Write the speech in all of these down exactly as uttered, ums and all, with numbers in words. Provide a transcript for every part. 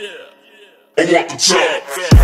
I want the top.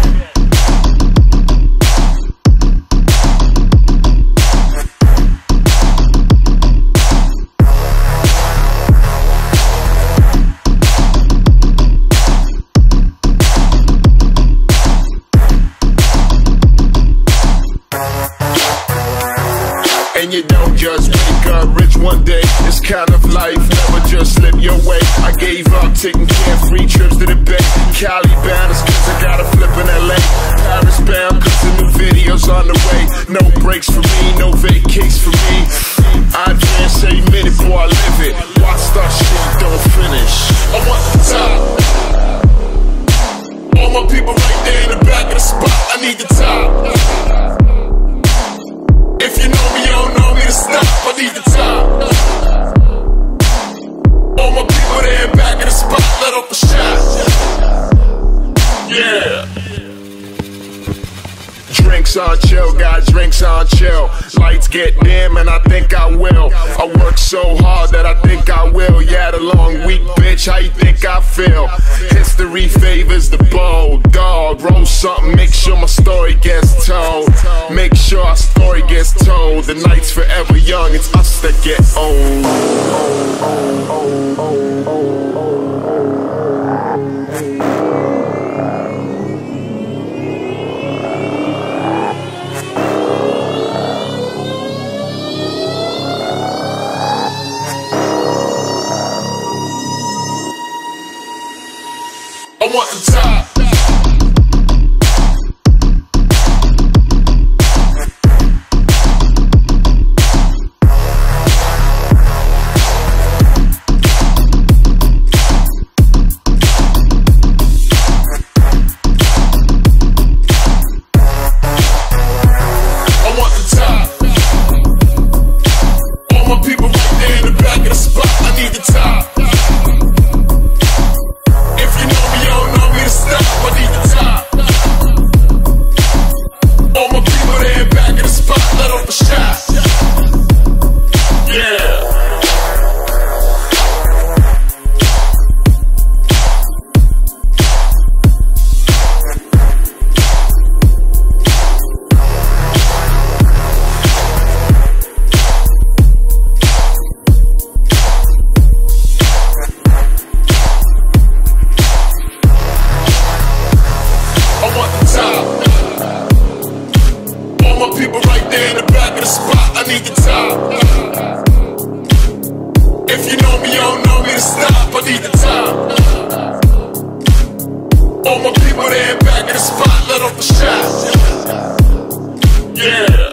And you don't just wake up rich one day. It's kind of life, never just slip your way. I gave up taking carefree trips to the Bay. Cali bound, it's cause I got a flip in L A. Paris bound, cause the new video's on the way. No breaks for me, no vacates for me. I advance every minute before I live it. Watch start shit, don't finish. I want the top. All my people right there in the back of the spot. I need the top. If you know me, you don't know me to stop. I need the top. All my people there back in the spot, let off a shot. Yeah. Drinks on chill, got drinks on chill. Lights get dim and I think I will. I work so hard that I think I will. Yeah, the long week, bitch, how you think I feel? History favors the bold dog. Roll something, make sure my story gets told. Make sure our story gets told. The night's forever young, it's us that get old. I want the top. I want the top. All my people right there in the back of the spot. I need the top. People right there in the back of the spot, I need the top. If you know me, you don't know me to stop, I need the top. All my people there in back of the spot, let off a shot. Yeah.